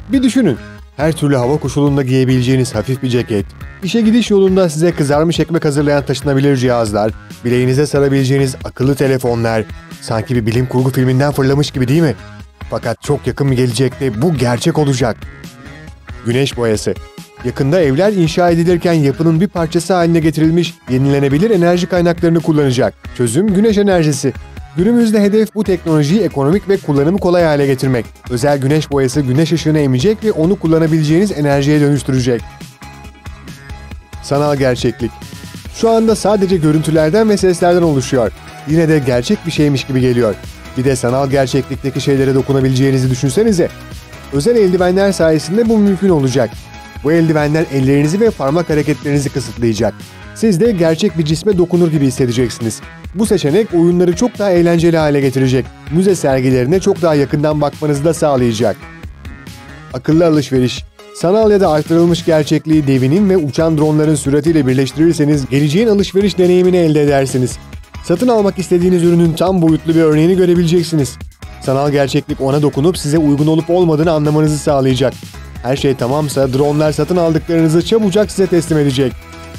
Bir düşünün. Her türlü hava koşulunda giyebileceğiniz hafif bir ceket, işe gidiş yolunda size kızarmış ekmek hazırlayan taşınabilir cihazlar, bileğinize sarabileceğiniz akıllı telefonlar, sanki bir bilim kurgu filminden fırlamış gibi değil mi? Fakat çok yakın bir gelecekte bu gerçek olacak. Güneş boyası. Yakında evler inşa edilirken yapının bir parçası haline getirilmiş yenilenebilir enerji kaynaklarını kullanacak. Çözüm güneş enerjisi. Günümüzde hedef bu teknolojiyi ekonomik ve kullanımı kolay hale getirmek. Özel güneş boyası güneş ışığını emecek ve onu kullanabileceğiniz enerjiye dönüştürecek. Sanal gerçeklik. Şu anda sadece görüntülerden ve seslerden oluşuyor. Yine de gerçek bir şeymiş gibi geliyor. Bir de sanal gerçeklikteki şeylere dokunabileceğinizi düşünsenize. Özel eldivenler sayesinde bu mümkün olacak. Bu eldivenler ellerinizi ve parmak hareketlerinizi kısıtlayacak. Siz de gerçek bir cisme dokunur gibi hissedeceksiniz. Bu seçenek oyunları çok daha eğlenceli hale getirecek. Müze sergilerine çok daha yakından bakmanızı da sağlayacak. Akıllı alışveriş. Sanal ya da artırılmış gerçekliği devinin ve uçan dronların süratiyle birleştirirseniz geleceğin alışveriş deneyimini elde edersiniz. Satın almak istediğiniz ürünün tam boyutlu bir örneğini görebileceksiniz. Sanal gerçeklik ona dokunup size uygun olup olmadığını anlamanızı sağlayacak. Her şey tamamsa dronlar satın aldıklarınızı çabucak size teslim edecek.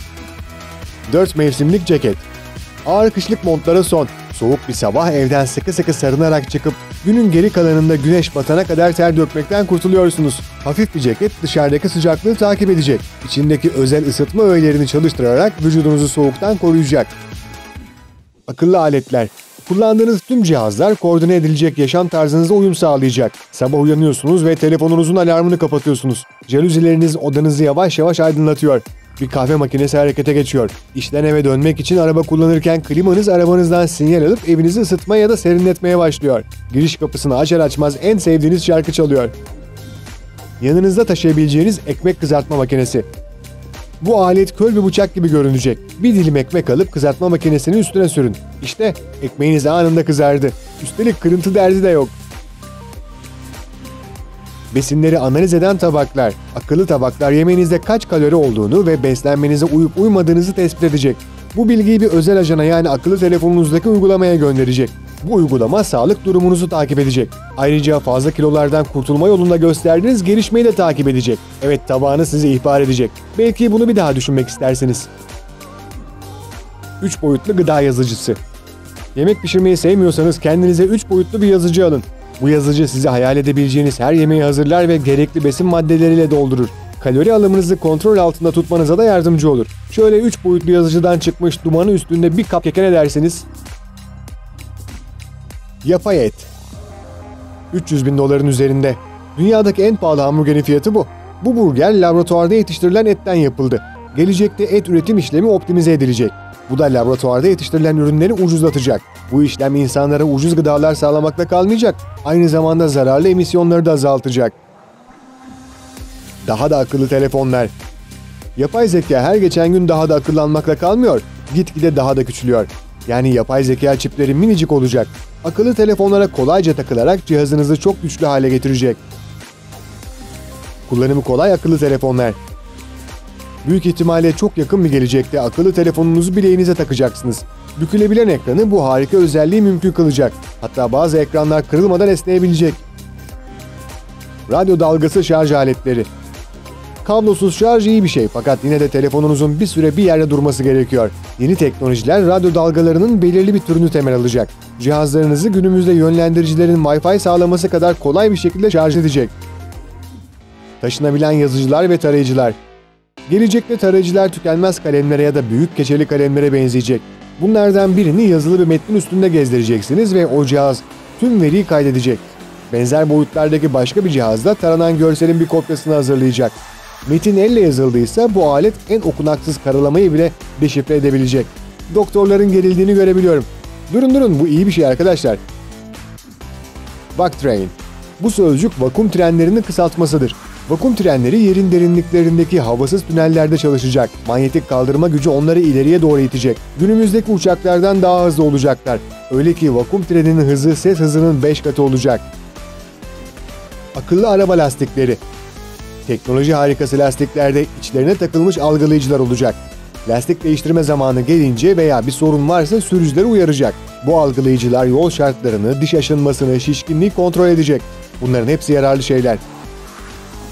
4 mevsimlik ceket. Ağır kışlık montlara son. Soğuk bir sabah evden sıkı sıkı sarınarak çıkıp günün geri kalanında güneş batana kadar ter dökmekten kurtuluyorsunuz. Hafif bir ceket dışarıdaki sıcaklığı takip edecek. İçindeki özel ısıtma öğelerini çalıştırarak vücudunuzu soğuktan koruyacak. Akıllı aletler. Kullandığınız tüm cihazlar koordine edilecek yaşam tarzınıza uyum sağlayacak. Sabah uyanıyorsunuz ve telefonunuzun alarmını kapatıyorsunuz. Jaluzileriniz odanızı yavaş yavaş aydınlatıyor. Bir kahve makinesi harekete geçiyor. İşten eve dönmek için araba kullanırken klimanız arabanızdan sinyal alıp evinizi ısıtmaya ya da serinletmeye başlıyor. Giriş kapısını açar açmaz en sevdiğiniz şarkı çalıyor. Yanınızda taşıyabileceğiniz ekmek kızartma makinesi. Bu alet köl bir bıçak gibi görünecek. Bir dilim ekmek alıp kızartma makinesinin üstüne sürün. İşte ekmeğiniz anında kızardı. Üstelik kırıntı derdi de yok. Besinleri analiz eden tabaklar. Akıllı tabaklar yemeğinizde kaç kalori olduğunu ve beslenmenize uyup uymadığınızı tespit edecek. Bu bilgiyi bir özel ajana yani akıllı telefonunuzdaki uygulamaya gönderecek. Bu uygulama sağlık durumunuzu takip edecek. Ayrıca fazla kilolardan kurtulma yolunda gösterdiğiniz gelişmeyi de takip edecek. Evet, tabağınız sizi ihbar edecek. Belki bunu bir daha düşünmek istersiniz. 3 boyutlu gıda yazıcısı. Yemek pişirmeyi sevmiyorsanız kendinize 3 boyutlu bir yazıcı alın. Bu yazıcı size hayal edebileceğiniz her yemeği hazırlar ve gerekli besin maddeleriyle doldurur. Kalori alımınızı kontrol altında tutmanıza da yardımcı olur. Şöyle 3 boyutlu yazıcıdan çıkmış dumanı üstünde bir kap keke ne dersiniz? Yapay et. 300 bin doların üzerinde. Dünyadaki en pahalı hamburgerin fiyatı bu. Bu burger laboratuvarda yetiştirilen etten yapıldı. Gelecekte et üretim işlemi optimize edilecek. Bu da laboratuvarda yetiştirilen ürünleri ucuzlatacak. Bu işlem insanlara ucuz gıdalar sağlamakla kalmayacak. Aynı zamanda zararlı emisyonları da azaltacak. Daha da akıllı telefonlar. Yapay zeka her geçen gün daha da akıllanmakla kalmıyor. Gitgide daha da küçülüyor. Yani yapay zeka çipleri minicik olacak. Akıllı telefonlara kolayca takılarak cihazınızı çok güçlü hale getirecek. Kullanımı kolay akıllı telefonlar. Büyük ihtimalle çok yakın bir gelecekte akıllı telefonunuzu bileğinize takacaksınız. Bükülebilen ekranı bu harika özelliği mümkün kılacak. Hatta bazı ekranlar kırılmadan esneyebilecek. Radyo dalgası şarj aletleri. Kablosuz şarj iyi bir şey fakat yine de telefonunuzun bir süre bir yerde durması gerekiyor. Yeni teknolojiler radyo dalgalarının belirli bir türünü temel alacak. Cihazlarınızı günümüzde yönlendiricilerin Wi-Fi sağlaması kadar kolay bir şekilde şarj edecek. Taşınabilen yazıcılar ve tarayıcılar. Gelecekte tarayıcılar tükenmez kalemlere ya da büyük keçeli kalemlere benzeyecek. Bunlardan birini yazılı bir metnin üstünde gezdireceksiniz ve o cihaz tüm veriyi kaydedecek. Benzer boyutlardaki başka bir cihazda taranan görselin bir kopyasını hazırlayacak. Metin elle yazıldıysa bu alet en okunaksız karalamayı bile deşifre edebilecek. Doktorların gerildiğini görebiliyorum. Durun bu iyi bir şey arkadaşlar. Vac-Train. Bu sözcük vakum trenlerinin kısaltmasıdır. Vakum trenleri yerin derinliklerindeki havasız tünellerde çalışacak. Manyetik kaldırma gücü onları ileriye doğru itecek. Günümüzdeki uçaklardan daha hızlı olacaklar. Öyle ki vakum treninin hızı ses hızının 5 katı olacak. Akıllı araba lastikleri. Teknoloji harikası lastiklerde içlerine takılmış algılayıcılar olacak. Lastik değiştirme zamanı gelince veya bir sorun varsa sürücüleri uyaracak. Bu algılayıcılar yol şartlarını, diş aşınmasını, şişkinliği kontrol edecek. Bunların hepsi yararlı şeyler.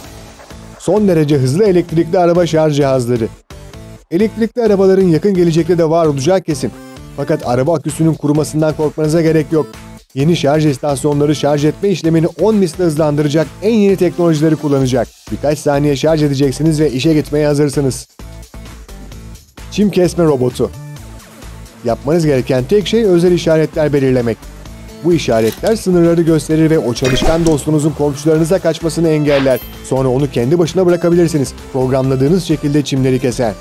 Son derece hızlı elektrikli araba şarj cihazları. Elektrikli arabaların yakın gelecekte de var olacağı kesin. Fakat araba aküsünün kurumasından korkmanıza gerek yok. Yeni şarj istasyonları şarj etme işlemini 10 misli hızlandıracak en yeni teknolojileri kullanacak. Birkaç saniye şarj edeceksiniz ve işe gitmeye hazırsınız. Çim kesme robotu. Yapmanız gereken tek şey özel işaretler belirlemek. Bu işaretler sınırları gösterir ve o çalışkan dostunuzun komşularınıza kaçmasını engeller. Sonra onu kendi başına bırakabilirsiniz. Programladığınız şekilde çimleri keser.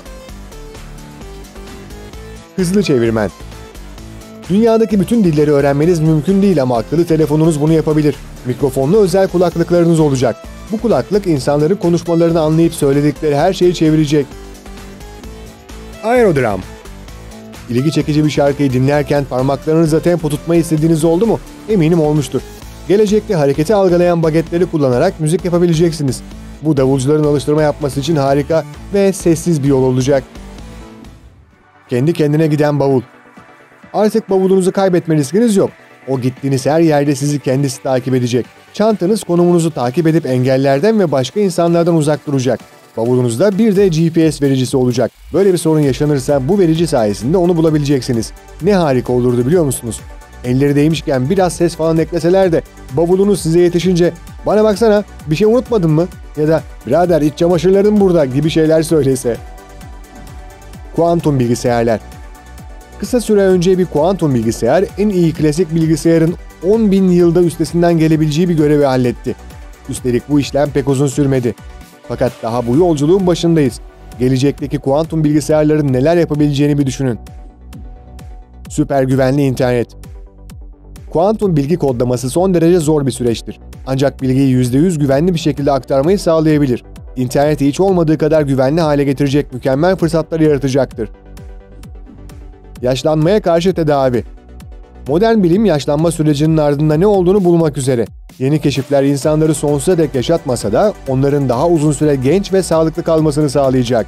Hızlı çevirmen. Dünyadaki bütün dilleri öğrenmeniz mümkün değil ama akıllı telefonunuz bunu yapabilir. Mikrofonlu özel kulaklıklarınız olacak. Bu kulaklık insanların konuşmalarını anlayıp söyledikleri her şeyi çevirecek. Aerodram. İlgi çekici bir şarkıyı dinlerken parmaklarınızla tempo tutmayı istediğiniz oldu mu? Eminim olmuştur. Gelecekte hareketi algılayan bagetleri kullanarak müzik yapabileceksiniz. Bu davulcuların alıştırma yapması için harika ve sessiz bir yol olacak. Kendi kendine giden bavul. Artık bavulunuzu kaybetme riskiniz yok. O gittiğiniz her yerde sizi kendisi takip edecek. Çantanız konumunuzu takip edip engellerden ve başka insanlardan uzak duracak. Bavulunuzda bir de GPS vericisi olacak. Böyle bir sorun yaşanırsa bu verici sayesinde onu bulabileceksiniz. Ne harika olurdu biliyor musunuz? Elleri değmişken biraz ses falan ekleseler de bavulunuz size yetişince "Bana baksana, bir şey unutmadın mı?" ya da "Birader, iç çamaşırların burada" gibi şeyler söylese. Kuantum bilgisayarlar. Kısa süre önce bir kuantum bilgisayar en iyi klasik bilgisayarın 10.000 yılda üstesinden gelebileceği bir görevi halletti. Üstelik bu işlem pek uzun sürmedi. Fakat daha bu yolculuğun başındayız. Gelecekteki kuantum bilgisayarların neler yapabileceğini bir düşünün. Süper güvenli internet. Kuantum bilgi kodlaması son derece zor bir süreçtir. Ancak bilgiyi %100 güvenli bir şekilde aktarmayı sağlayabilir. İnterneti hiç olmadığı kadar güvenli hale getirecek mükemmel fırsatlar yaratacaktır. Yaşlanmaya karşı tedavi. Modern bilim yaşlanma sürecinin ardında ne olduğunu bulmak üzere. Yeni keşifler insanları sonsuza dek yaşatmasa da onların daha uzun süre genç ve sağlıklı kalmasını sağlayacak.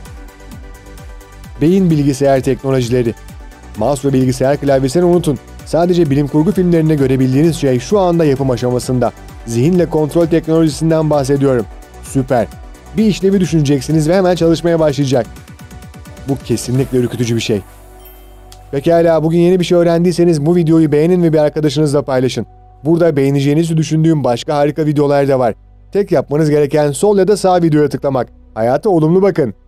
Beyin bilgisayar teknolojileri. Mouse ve bilgisayar klavyesini unutun. Sadece bilim kurgu filmlerinde görebildiğiniz şey şu anda yapım aşamasında. Zihinle kontrol teknolojisinden bahsediyorum. Süper. Bir işlevi düşüneceksiniz ve hemen çalışmaya başlayacak. Bu kesinlikle ürkütücü bir şey. Pekala, bugün yeni bir şey öğrendiyseniz bu videoyu beğenin ve bir arkadaşınızla paylaşın. Burada beğeneceğinizi düşündüğüm başka harika videolar da var. Tek yapmanız gereken sol ya da sağ videoya tıklamak. Hayata olumlu bakın.